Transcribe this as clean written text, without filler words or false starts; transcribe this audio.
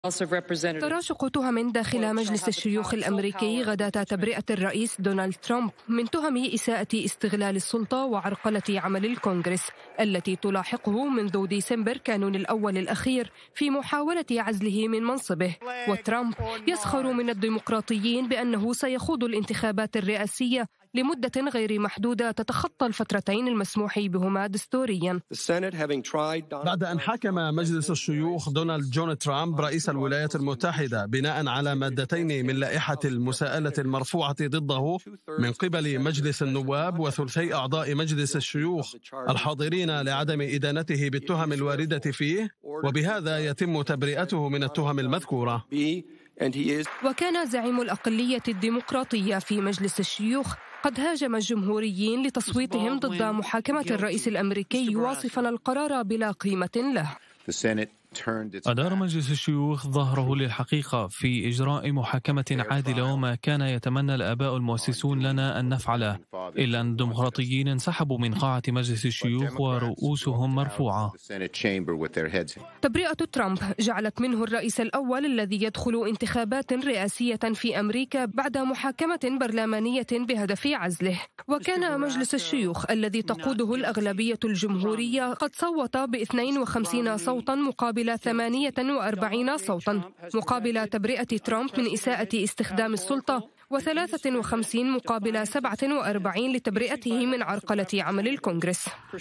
تراشق تهم داخل مجلس الشيوخ الأمريكي غداة تبرئة الرئيس دونالد ترامب من تهم إساءة استغلال السلطة وعرقلة عمل الكونغرس التي تلاحقه منذ ديسمبر كانون الأول الأخير في محاولة عزله من منصبه. وترامب يسخر من الديمقراطيين بأنه سيخوض الانتخابات الرئاسية لمدة غير محدودة تتخطى الفترتين المسموح بهما دستوريا. بعد أن حاكم مجلس الشيوخ دونالد جون ترامب رئيس الولايات المتحدة بناء على مادتين من لائحة المساءلة المرفوعة ضده من قبل مجلس النواب وثلثي أعضاء مجلس الشيوخ الحاضرين لعدم إدانته بالتهم الواردة فيه، وبهذا يتم تبرئته من التهم المذكورة. وكان زعيم الأقلية الديمقراطية في مجلس الشيوخ قد هاجم الجمهوريين لتصويتهم ضد محاكمة الرئيس الأمريكي واصفا القرار بلا قيمة له. أدار مجلس الشيوخ ظهره للحقيقة في إجراء محاكمة عادلة، وما كان يتمنى الآباء المؤسسون لنا أن نفعله، إلا أن الديمقراطيين انسحبوا من قاعة مجلس الشيوخ ورؤوسهم مرفوعة. تبرئة ترامب جعلت منه الرئيس الأول الذي يدخل انتخابات رئاسية في أمريكا بعد محاكمة برلمانية بهدف عزله. وكان مجلس الشيوخ الذي تقوده الأغلبية الجمهورية قد صوت ب52 صوتا مقابل 48 صوتا مقابل تبرئة ترامب من إساءة استخدام السلطة، و53 مقابل 47 لتبرئته من عرقلة عمل الكونغرس.